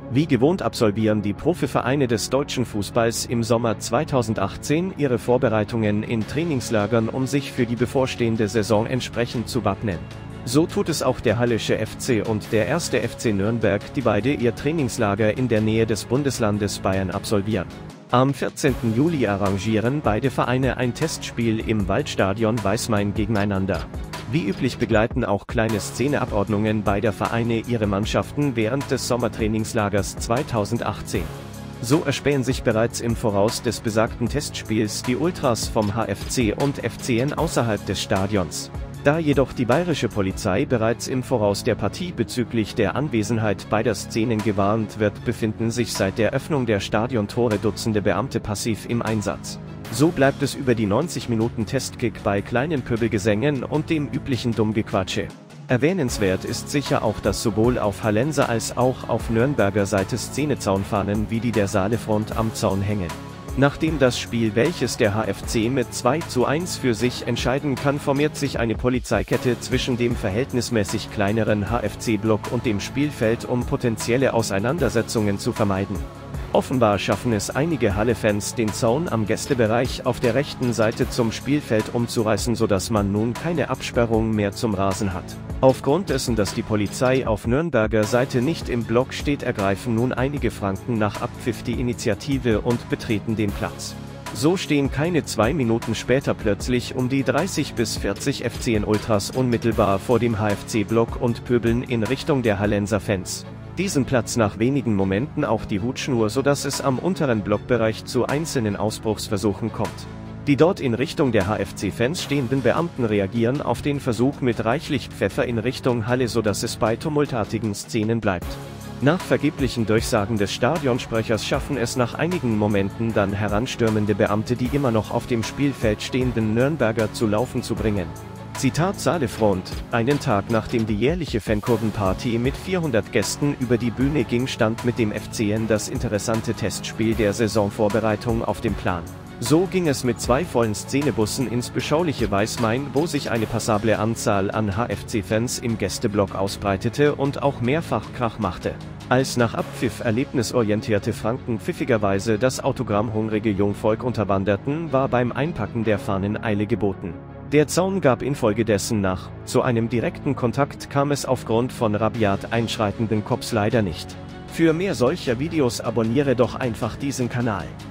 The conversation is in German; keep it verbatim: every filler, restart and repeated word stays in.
Wie gewohnt absolvieren die Profivereine des deutschen Fußballs im Sommer zweitausendachtzehn ihre Vorbereitungen in Trainingslagern, um sich für die bevorstehende Saison entsprechend zu wappnen. So tut es auch der Hallische F C und der erste F C Nürnberg, die beide ihr Trainingslager in der Nähe des Bundeslandes Bayern absolvieren. Am vierzehnten Juli arrangieren beide Vereine ein Testspiel im Waldstadion Weißmain gegeneinander. Wie üblich begleiten auch kleine Szeneabordnungen beider Vereine ihre Mannschaften während des Sommertrainingslagers zweitausendachtzehn. So erspähen sich bereits im Voraus des besagten Testspiels die Ultras vom H F C und F C N außerhalb des Stadions. Da jedoch die bayerische Polizei bereits im Voraus der Partie bezüglich der Anwesenheit beider Szenen gewarnt wird, befinden sich seit der Öffnung der Stadiontore Dutzende Beamte passiv im Einsatz. So bleibt es über die neunzig Minuten Testkick bei kleinen Pöbelgesängen und dem üblichen Dummgequatsche. Erwähnenswert ist sicher auch, dass sowohl auf Hallenser als auch auf Nürnberger Seite Szenezaunfahnen wie die der Saalefront am Zaun hängen. Nachdem das Spiel, welches der H F C mit zwei zu eins für sich entscheiden kann, formiert sich eine Polizeikette zwischen dem verhältnismäßig kleineren H F C-Block und dem Spielfeld, um potenzielle Auseinandersetzungen zu vermeiden. Offenbar schaffen es einige Halle-Fans, den Zaun am Gästebereich auf der rechten Seite zum Spielfeld umzureißen, sodass man nun keine Absperrung mehr zum Rasen hat. Aufgrund dessen, dass die Polizei auf Nürnberger Seite nicht im Block steht, ergreifen nun einige Franken nach Abpfiff die Initiative und betreten den Platz. So stehen keine zwei Minuten später plötzlich um die dreißig bis vierzig F C N-Ultras unmittelbar vor dem H F C-Block und pöbeln in Richtung der Hallenser Fans. Diesen Platz nach wenigen Momenten auch die Hutschnur, sodass es am unteren Blockbereich zu einzelnen Ausbruchsversuchen kommt. Die dort in Richtung der H F C-Fans stehenden Beamten reagieren auf den Versuch mit reichlich Pfeffer in Richtung Halle, sodass es bei tumultartigen Szenen bleibt. Nach vergeblichen Durchsagen des Stadionsprechers schaffen es nach einigen Momenten dann heranstürmende Beamte, die immer noch auf dem Spielfeld stehenden Nürnberger zu laufen zu bringen. Zitat Saalefront: Einen Tag nachdem die jährliche Fankurvenparty mit vierhundert Gästen über die Bühne ging, stand mit dem F C N das interessante Testspiel der Saisonvorbereitung auf dem Plan. So ging es mit zwei vollen Szenebussen ins beschauliche Weißmain, wo sich eine passable Anzahl an H F C-Fans im Gästeblock ausbreitete und auch mehrfach Krach machte. Als nach Abpfiff erlebnisorientierte Franken pfiffigerweise das autogrammhungrige Jungvolk unterwanderten, war beim Einpacken der Fahnen Eile geboten. Der Zaun gab infolgedessen nach, zu einem direkten Kontakt kam es aufgrund von rabiat einschreitenden Cops leider nicht. Für mehr solcher Videos abonniere doch einfach diesen Kanal.